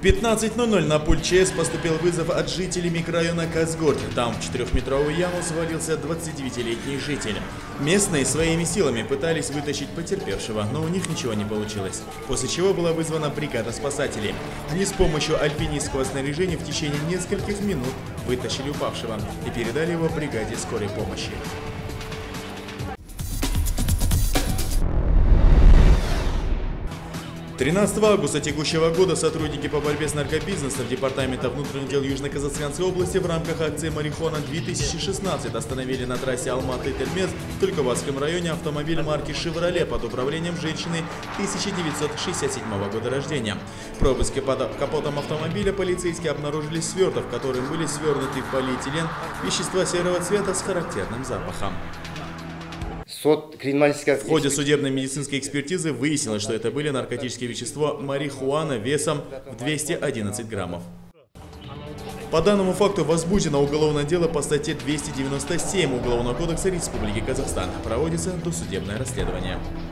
15:00 на пульт ЧС поступил вызов от жителей микрорайона Казгород. Там в 4-метровую яму свалился 29-летний житель. Местные своими силами пытались вытащить потерпевшего, но у них ничего не получилось. После чего была вызвана бригада спасателей. Они с помощью альпинистского снаряжения в течение нескольких минут вытащили упавшего и передали его бригаде скорой помощи. 13 августа текущего года сотрудники по борьбе с наркобизнесом Департамента внутренних дел Южно-Казахстанской области в рамках акции «Марихуана-2016» остановили на трассе Алматы-Тельмец в Тулькубасском районе автомобиль марки «Шевроле» под управлением женщины 1967 года рождения. При обыске под капотом автомобиля полицейские обнаружили сверток, в котором были свернуты в полиэтилен вещества серого цвета с характерным запахом. В ходе судебной медицинской экспертизы выяснилось, что это были наркотические вещества марихуана весом в 211 граммов. По данному факту возбуждено уголовное дело по статье 297 Уголовного кодекса Республики Казахстан. Проводится досудебное расследование.